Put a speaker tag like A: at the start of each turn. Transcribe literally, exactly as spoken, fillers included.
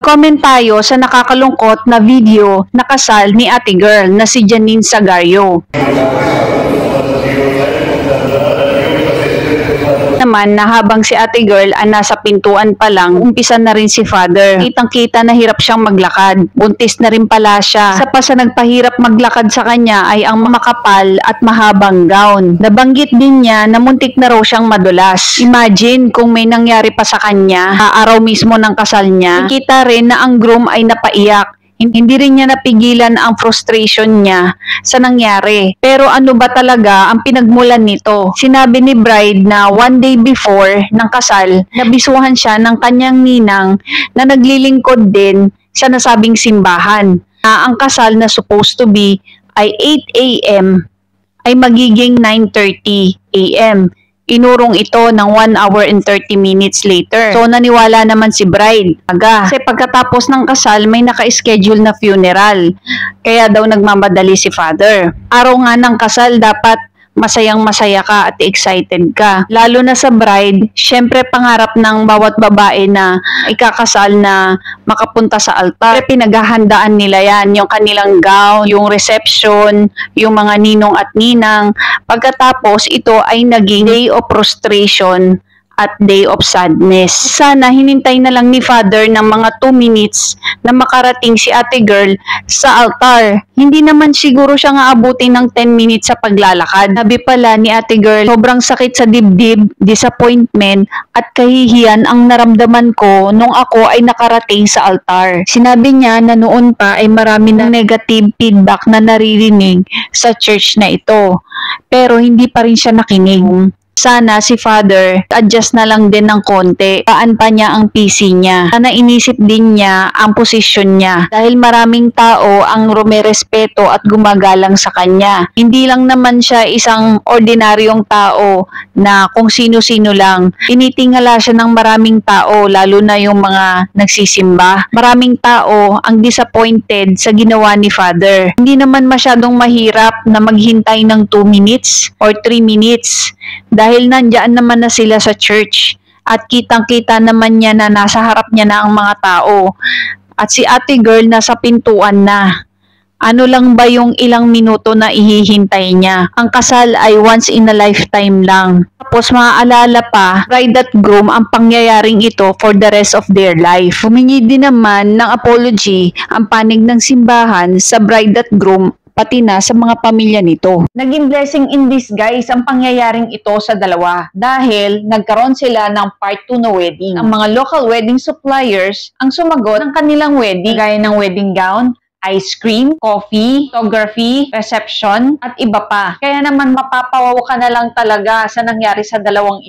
A: Comment tayo sa nakakalungkot na video na kasal ni ate girl na si Janine Sagario. Naman na habang si ate girl ay nasa pintuan pa lang, umpisa na rin si father. Kitang-kita na hirap siyang maglakad. Buntis na rin pala siya. Sa pa sa nagpahirap maglakad sa kanya ay ang makapal at mahabang gown. Nabanggit din niya na muntik na raw siyang madulas. Imagine kung may nangyari pa sa kanya, araw mismo ng kasal niya. Nakita rin na ang groom ay napaiyak. Hindi rin niya napigilan ang frustration niya sa nangyari. Pero ano ba talaga ang pinagmulan nito? Sinabi ni bride na one day before ng kasal, nabisuhan siya ng kanyang ninang na naglilingkod din sa nasabing simbahan. Na ang kasal na supposed to be ay eight a m ay magiging nine thirty a m Inurong ito ng one hour and thirty minutes later. So, naniwala naman si bride. Aga. Kasi pagkatapos ng kasal, may naka-schedule na funeral. Kaya daw nagmamadali si father. Araw nga ng kasal, dapat masayang masaya ka at excited ka. Lalo na sa bride, syempre pangarap ng bawat babae na ikakasal na makapunta sa altar. Pero pinaghahandaan nila yan, yung kanilang gown, yung reception, yung mga ninong at ninang. Pagkatapos, ito ay naging day of prostration at day of sadness. Sana hinintay na lang ni father ng mga two minutes na makarating si ate girl sa altar. Hindi naman siguro siya nga abutin ng ten minutes sa paglalakad. Sabi pala ni ate girl, sobrang sakit sa dibdib, disappointment at kahihiyan ang naramdaman ko nung ako ay nakarating sa altar. Sinabi niya na noon pa ay marami ng negative feedback na naririnig sa church na ito. Pero hindi pa rin siya nakinig. Sana si father adjust na lang din ng konti. Paan pa niya ang P C niya. Sana inisip din niya ang posisyon niya. Dahil maraming tao ang rumerespeto at gumagalang sa kanya. Hindi lang naman siya isang ordinaryong tao na kung sino-sino lang. Tinitingala siya ng maraming tao, lalo na yung mga nagsisimba. Maraming tao ang disappointed sa ginawa ni father. Hindi naman masyadong mahirap na maghintay ng two minutes or three minutes. Dahil nandiyan naman na sila sa church at kitang-kita naman niya na nasa harap niya na ang mga tao. At si ate girl nasa pintuan na. Ano lang ba yung ilang minuto na ihihintay niya? Ang kasal ay once in a lifetime lang. Tapos maaalala pa, bride at groom ang pangyayaring ito for the rest of their life. Humingi din naman ng apology ang panig ng simbahan sa bride at groom pati na sa mga pamilya nito. Naging blessing in disguise ang pangyayaring ito sa dalawa dahil nagkaroon sila ng part two na wedding. Ang mga local wedding suppliers ang sumagot ng kanilang wedding gaya ng wedding gown, ice cream, coffee, photography, reception, at iba pa. Kaya naman mapapawaw ka na lang talaga sa nangyari sa dalawang